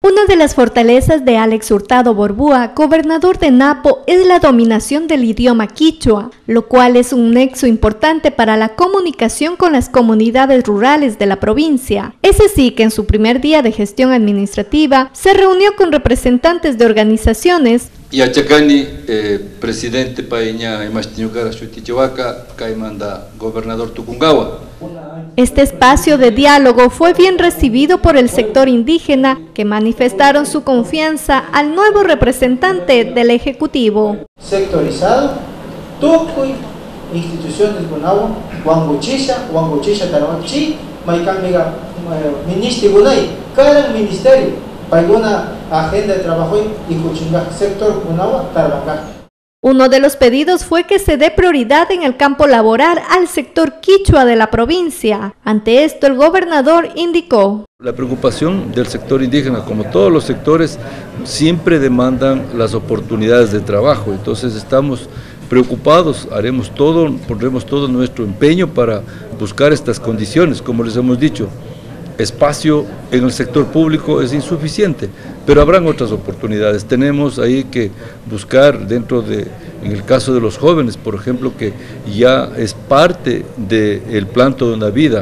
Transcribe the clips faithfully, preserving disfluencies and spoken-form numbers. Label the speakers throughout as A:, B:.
A: Una de las fortalezas de Alex Hurtado Borbúa, gobernador de Napo, es la dominación del idioma quichua, lo cual es un nexo importante para la comunicación con las comunidades rurales de la provincia. Es así que en su primer día de gestión administrativa se reunió con representantes de organizaciones.
B: Yachacani, eh, presidente Paeña Imashtiñucara Shutichihuaca, Caimanda, gobernador Tucungawa.
A: Este espacio de diálogo fue bien recibido por el sector indígena, que manifestaron su confianza al nuevo representante del Ejecutivo.
C: Sectorizado, Tucuy, instituciones Gunagua, Huanguchisha, Huanguchisha Tarawachi, Maicamiga, Ministro Gunay, cada ministerio, para una agenda de trabajo y Cuchinga, sector Gunagua, Tarabanga.
A: Uno de los pedidos fue que se dé prioridad en el campo laboral al sector quichua de la provincia. Ante esto, el gobernador indicó:
B: la preocupación del sector indígena, como todos los sectores, siempre demandan las oportunidades de trabajo. Entonces estamos preocupados, haremos todo, pondremos todo nuestro empeño para buscar estas condiciones. Como les hemos dicho, espacio en el sector público es insuficiente, pero habrán otras oportunidades. Tenemos ahí que buscar dentro de, en el caso de los jóvenes, por ejemplo, que ya es parte del plan Toda una Vida,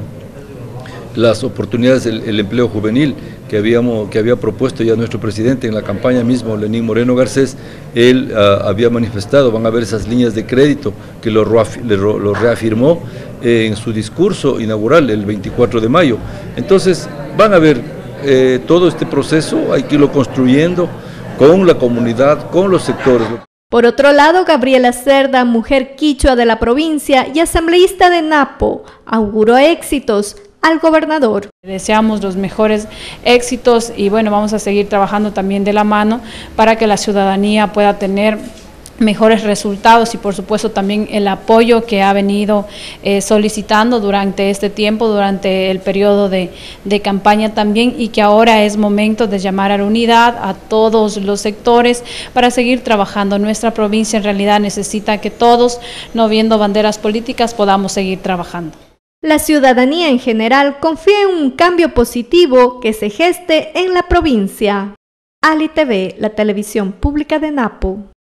B: las oportunidades, el, el empleo juvenil que, habíamos, que había propuesto ya nuestro presidente en la campaña mismo, Lenín Moreno Garcés. Él uh, había manifestado, van a haber esas líneas de crédito que lo, lo, lo reafirmó eh, en su discurso inaugural el veinticuatro de mayo. Entonces van a ver eh, todo este proceso, hay que irlo construyendo con la comunidad, con los sectores.
A: Por otro lado, Gabriela Cerda, mujer quichua de la provincia y asambleísta de Napo, auguró éxitos al gobernador.
D: Deseamos los mejores éxitos y bueno, vamos a seguir trabajando también de la mano para que la ciudadanía pueda tener mejores resultados y por supuesto también el apoyo que ha venido eh, solicitando durante este tiempo, durante el periodo de, de campaña también, y que ahora es momento de llamar a la unidad a todos los sectores para seguir trabajando. Nuestra provincia en realidad necesita que todos, no viendo banderas políticas, podamos seguir trabajando.
A: La ciudadanía en general confía en un cambio positivo que se geste en la provincia. Ali T V, la televisión pública de Napo.